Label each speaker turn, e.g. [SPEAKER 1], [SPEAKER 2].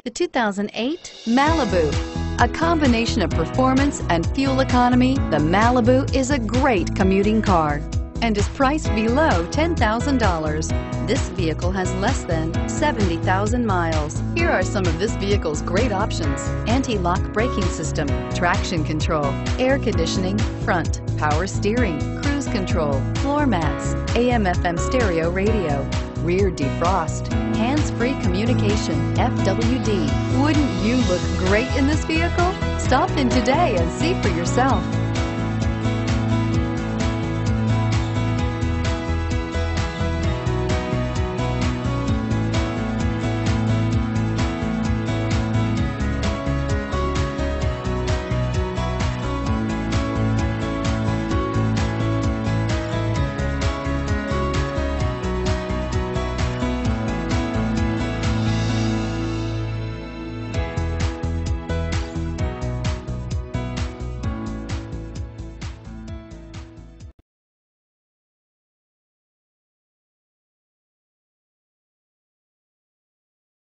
[SPEAKER 1] The 2008 Malibu. A combination of performance and fuel economy, the Malibu is a great commuting car and is priced below $10,000. This vehicle has less than 70,000 miles. Here are some of this vehicle's great options: anti-lock braking system, traction control, air conditioning, front, power steering, cruise control, floor mats, AM/FM stereo radio, rear defrost, hands-free communication, FWD. Wouldn't you look great in this vehicle? Stop in today and see for yourself.